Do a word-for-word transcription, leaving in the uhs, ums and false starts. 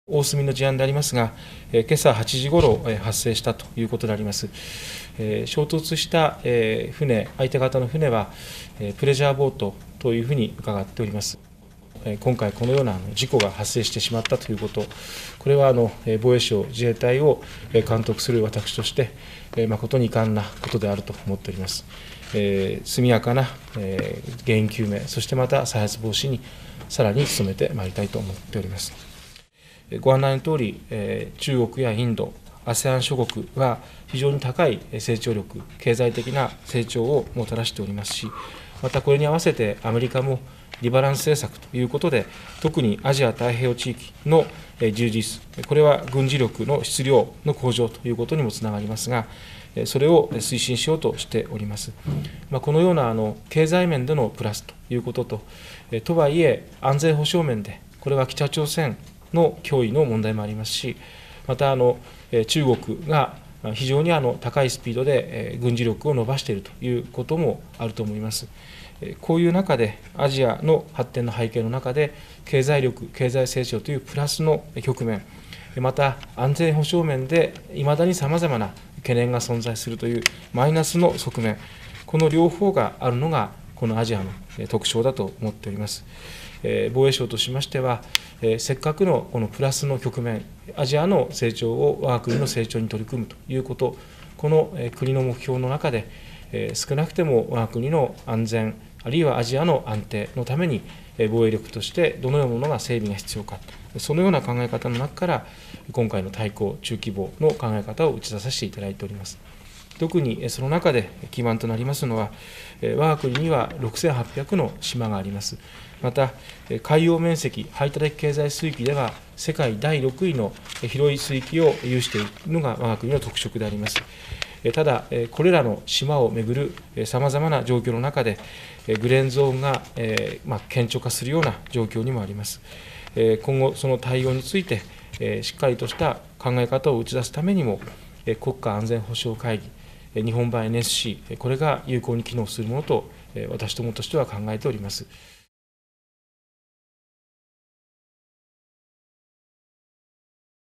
大隅の事案でありますが、今朝はちじごろ発生したということであります。衝突した船、相手方の船は、プレジャーボートというふうに伺っております。今回、このような事故が発生してしまったということ、これはあの防衛省、自衛隊を監督する私として、誠に遺憾なことであると思っております。速やかな原因究明、そしてまた再発防止にさらに努めてまいりたいと思っております。ご案内のとおり、中国やインド、アセアン 諸国は非常に高い成長力、経済的な成長をもたらしておりますし、またこれに合わせてアメリカもリバランス政策ということで、特にアジア太平洋地域の充実、これは軍事力の質量の向上ということにもつながりますが、それを推進しようとしております。まあ、このようなあの経済面でのプラスということと、とはいえ、安全保障面で、これは北朝鮮の脅威の問題もありますし、またあの中国が非常にあの高いスピードで軍事力を伸ばしているということもあると思います。こういう中で、アジアの発展の背景の中で、経済力、経済成長というプラスの局面、また安全保障面でいまだにさまざまな懸念が存在するというマイナスの側面、この両方があるのが、このアジアの特徴だと思っております。防衛省としましては、せっかくのこのプラスの局面、アジアの成長を我が国の成長に取り組むということ、この国の目標の中で、少なくても我が国の安全、あるいはアジアの安定のために、防衛力としてどのようなものが整備が必要か、そのような考え方の中から、今回の大綱、中規模の考え方を打ち出させていただいております。特にその中で基盤となりますのは、我が国にはろくせんはっぴゃくの島があります。また、海洋面積、排他的経済水域では、世界だいろくいの広い水域を有しているのが我が国の特色であります。ただ、これらの島をめぐるさまざまな状況の中で、グレーンゾーンが顕著化するような状況にもあります。今後、その対応について、しっかりとした考え方を打ち出すためにも、国家安全保障会議、日本版 エヌエスシー、これが有効に機能するものと、私どもとしては考えております。